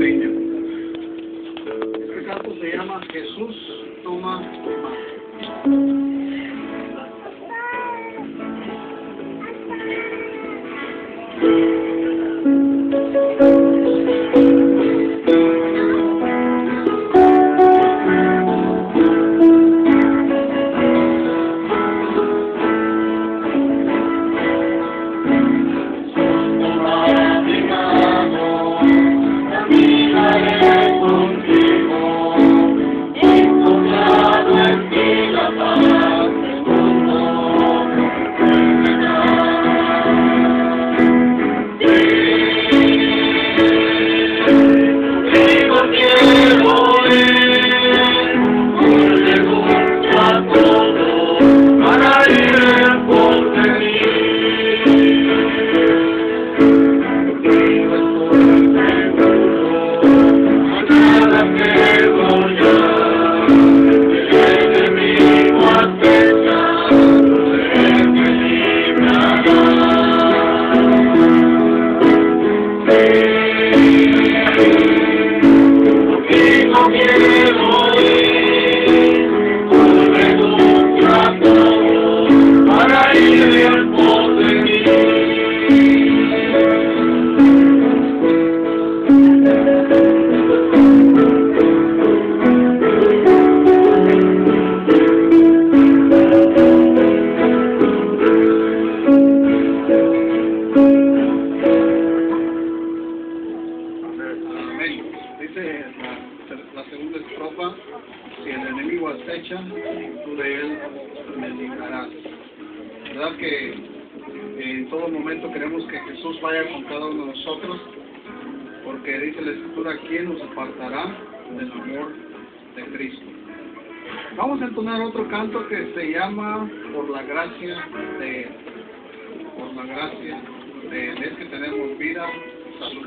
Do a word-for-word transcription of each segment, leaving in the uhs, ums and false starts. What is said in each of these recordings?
pequeño. Este canto se llama Jesús toma mi mano. La segunda estrofa: si el enemigo acecha, tú de él me librarás. ¿Verdad que en todo momento queremos que Jesús vaya con cada uno de nosotros? Porque dice la Escritura: ¿quién nos apartará del amor de Cristo? Vamos a entonar otro canto que se llama Por la gracia de Él. Por la gracia de Él es que tenemos vida, salud.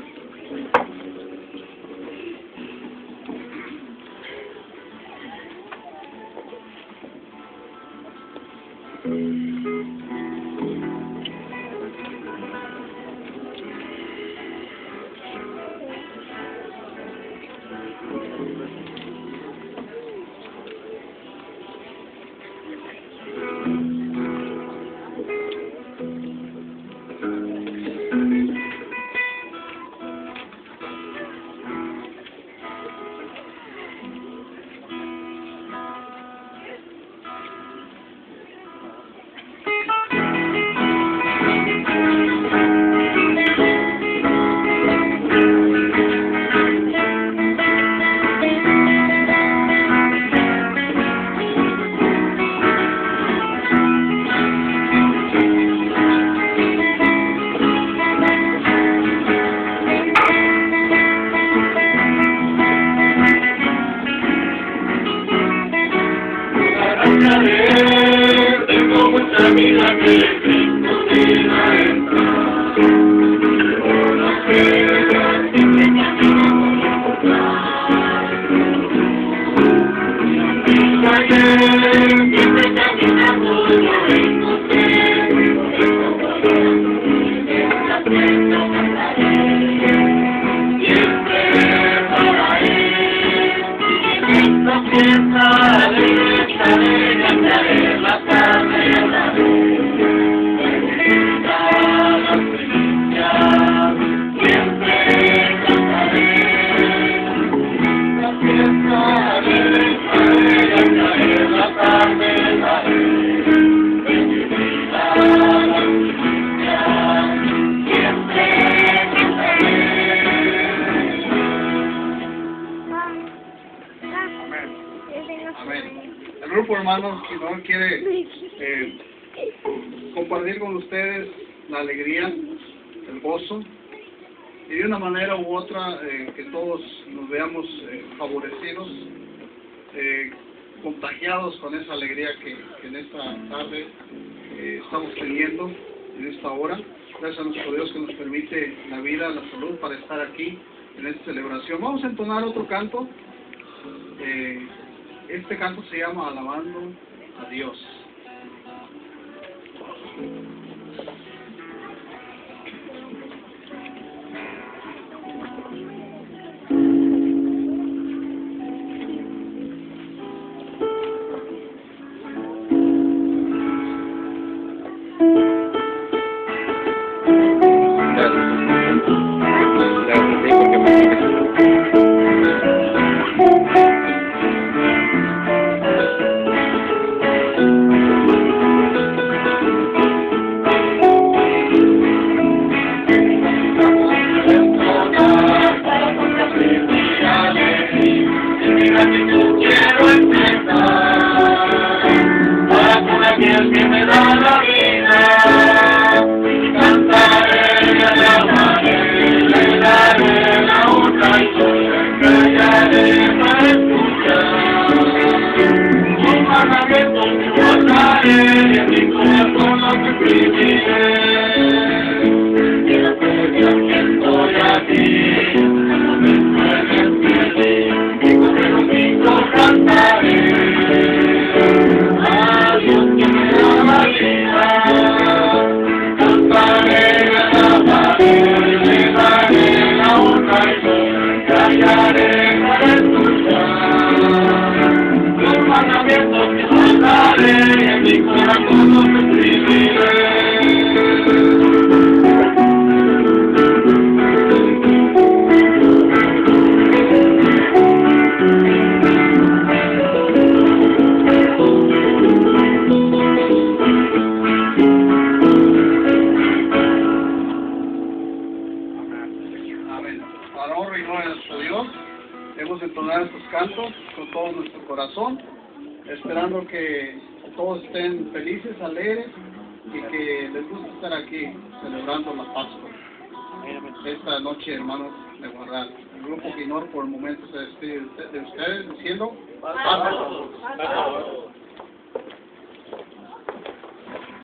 Tengo mucha vida que Cristo vida entra. Por las piedras siempre caminamos a encontrar. Siempre caminamos yo encontré. Por eso siempre cantaré. Siempre para Él. En esta fiesta de estaré, cantaré la tarde y hablaré. Bendita la primicia, siempre cantaré. La fiesta de estaré, cantaré la tarde y hablaré. Bendita la primicia, siempre cantaré. Amén. El grupo, hermanos, si no quiere eh, compartir con ustedes la alegría, el gozo, y de una manera u otra eh, que todos nos veamos eh, favorecidos, eh, contagiados con esa alegría que, que en esta tarde eh, estamos teniendo, en esta hora. Gracias a nuestro Dios que nos permite la vida, la salud para estar aquí en esta celebración. Vamos a entonar otro canto. Eh, Este canto se llama Alabando a Dios. y gloria a nuestro Dios. Hemos entonado estos cantos con todo nuestro corazón, esperando que todos estén felices, alegres y que les guste estar aquí celebrando la Pascua. Esta noche, hermanos de Guardar, el grupo Quinor por el momento se despide de ustedes diciendo: Pascua.